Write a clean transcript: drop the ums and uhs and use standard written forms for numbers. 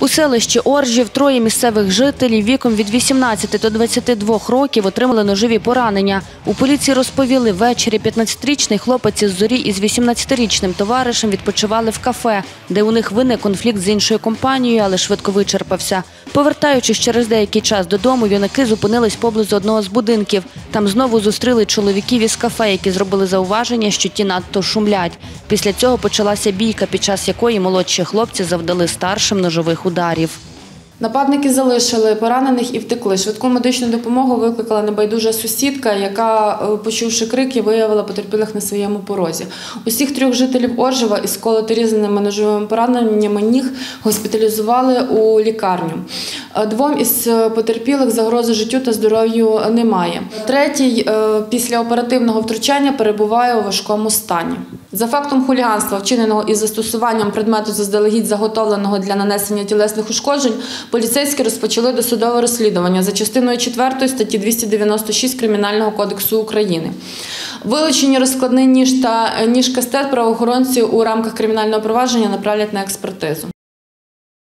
У селищі Оржів троє місцевих жителів віком від 18 до 22 років отримали ножові поранення. У поліції розповіли, ввечері 15-річний хлопець із Зорі із 18-річним товаришем відпочивали в кафе, де у них виник конфлікт з іншою компанією, але швидко вичерпався. Повертаючись через деякий час додому, юнаки зупинились поблизу одного з будинків. Там знову зустріли чоловіків із кафе, які зробили зауваження, що ті надто шумлять. Після цього почалася бійка, під час якої молодші хлопці завдали старшим ножових ударів. Нападники залишили поранених і втекли. Швидку медичну допомогу викликала небайдужа сусідка, яка, почувши крики, виявила потерпілих на своєму порозі. Усіх трьох жителів Оржева із колото-різаними ножовими пораненнями ніг госпіталізували у лікарню. Двом із потерпілих загрози життю та здоров'ю немає. Третій після оперативного втручання перебуває у важкому стані. За фактом хуліганства, вчиненого із застосуванням предмету заздалегідь заготовленого для нанесення тілесних ушкоджень, поліцейські розпочали досудове розслідування за частиною 4 статті 296 Кримінального кодексу України. Вилучені розкладний ніж та ніж-кастет правоохоронці у рамках кримінального провадження направлять на експертизу.